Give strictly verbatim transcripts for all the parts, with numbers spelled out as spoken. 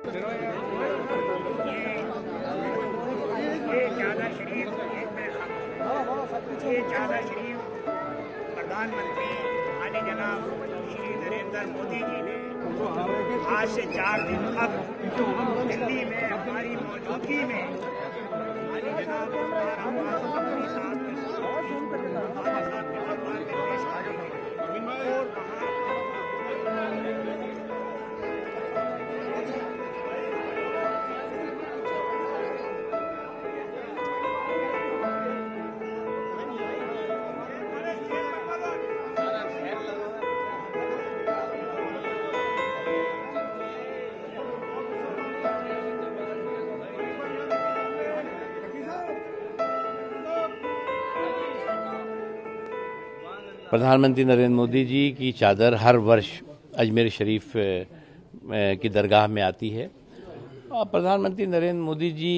ये चादर शरीफ ये चादर शरीफ प्रधानमंत्री आने जनाब श्री नरेंद्र मोदी जी ने आज से चार दिन अब दिल्ली में हमारी मौजूदगी में आने जनाब मुख्तार अब्बास नकवी साहब प्रधानमंत्री नरेंद्र मोदी जी की चादर हर वर्ष अजमेर शरीफ की दरगाह में आती है और प्रधानमंत्री नरेंद्र मोदी जी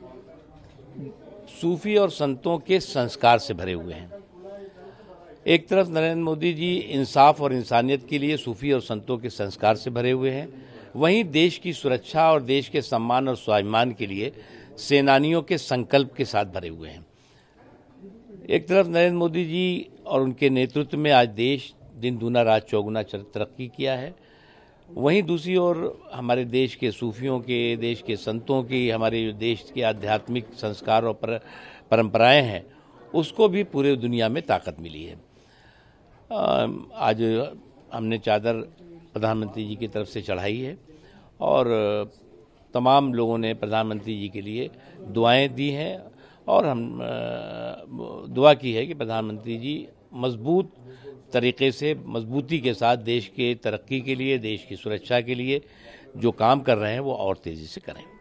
सूफी और संतों के संस्कार से भरे हुए हैं। एक तरफ नरेंद्र मोदी जी इंसाफ और इंसानियत के लिए सूफी और संतों के संस्कार से भरे हुए हैं, वहीं देश की सुरक्षा और देश के सम्मान और स्वाभिमान के लिए सेनानियों के संकल्प के साथ भरे हुए हैं। एक तरफ नरेंद्र मोदी जी और उनके नेतृत्व में आज देश दिन दूना रात चौगुना तरक्की किया है, वहीं दूसरी ओर हमारे देश के सूफियों के, देश के संतों की, हमारे देश के आध्यात्मिक संस्कार और पर, परंपराएं हैं, उसको भी पूरे दुनिया में ताकत मिली है। आज हमने चादर प्रधानमंत्री जी की तरफ से चढ़ाई है और तमाम लोगों ने प्रधानमंत्री जी के लिए दुआएं दी हैं और हम दुआ की है कि प्रधानमंत्री जी मजबूत तरीके से, मजबूती के साथ देश के तरक्की के लिए, देश की सुरक्षा के लिए जो काम कर रहे हैं वो और तेज़ी से करें।